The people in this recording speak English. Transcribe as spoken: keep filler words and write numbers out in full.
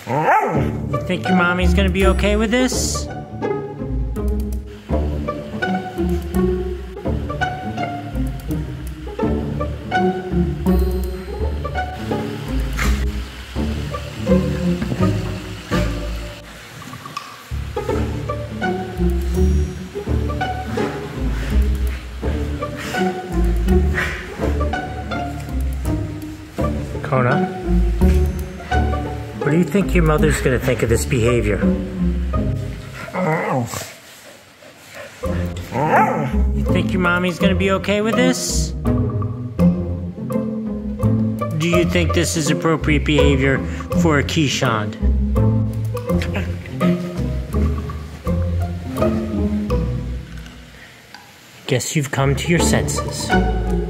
You think your mommy's gonna be okay with this? Kona, what do you think your mother's gonna think of this behavior? You think your mommy's gonna be okay with this? Do you think this is appropriate behavior for a Keeshond? Guess you've come to your senses.